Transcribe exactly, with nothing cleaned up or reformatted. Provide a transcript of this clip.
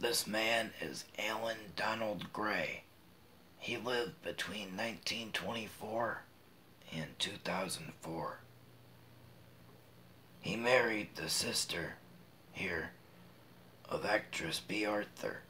This man is Alan Donald Gray. He lived between nineteen twenty-four and two thousand four. He married the sister, here, of actress B. Arthur.